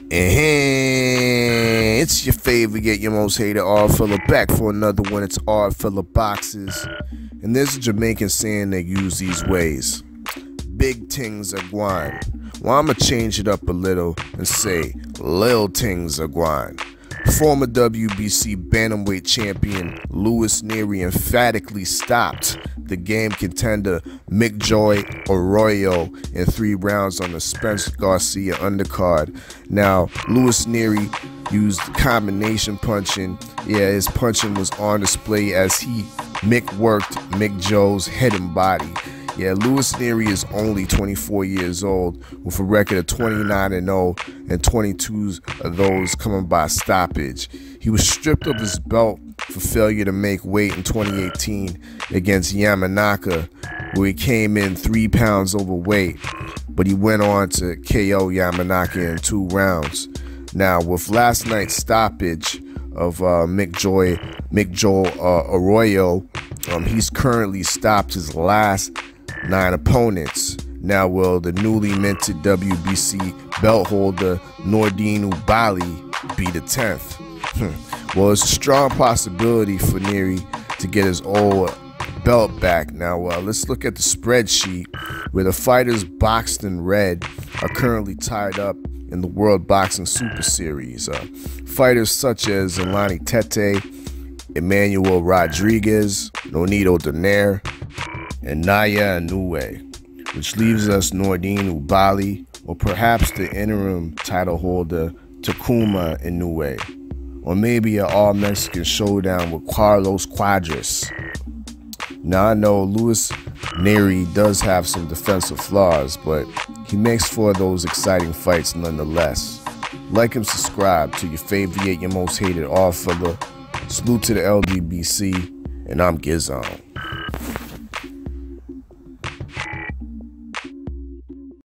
And it's your favorite yet your most hated Odd Fella back for another one. It's Odd Fella Boxes. And there's a Jamaican saying they use these ways. Big things are gwine. Well, I'ma change it up a little and say lil things are gwine. Former WBC bantamweight champion Luis Nery emphatically stopped the game contender McJoy Arroyo in 3 rounds on the Spence Garcia undercard. Now, Luis Nery used combination punching. Yeah, his punching was on display as he worked McJoy's head and body. Yeah, Luis Nery is only 24 years old with a record of 29-0 and 22 of those coming by stoppage. He was stripped of his belt for failure to make weight in 2018 against Yamanaka, where he came in 3 pounds overweight, but he went on to KO Yamanaka in 2 rounds. Now, with last night's stoppage of McJoy Arroyo, he's currently stopped his last 9 opponents. Now, will the newly minted WBC belt holder Nordine Oubaali be the 10th? Well, it's a strong possibility for Nery to get his old belt back. Now, let's look at the spreadsheet where the fighters boxed in red are currently tied up in the World Boxing Super Series. Fighters such as Eleni Tete, Emmanuel Rodriguez, Nonito Donaire, and Naya Inoue, which leaves us Nordine Oubaali, or perhaps the interim title holder Takuma Inoue, or maybe an all-Mexican showdown with Carlos Cuadras. Now, I know Luis Nery does have some defensive flaws, but he makes for those exciting fights nonetheless. Like and subscribe to your favorite yet your most hated Odd Fella. Salute to the LDBC, and I'm Gizon.